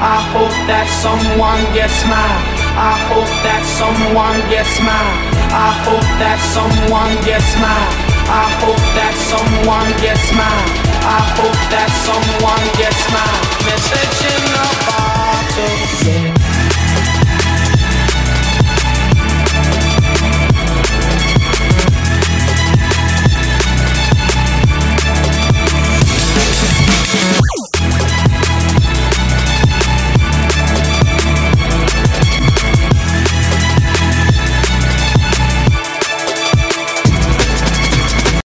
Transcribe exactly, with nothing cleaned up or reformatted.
I hope that someone gets mine. I hope that someone gets mine. I hope that someone gets mine. I hope that someone gets mine. I hope that someone gets mine. Message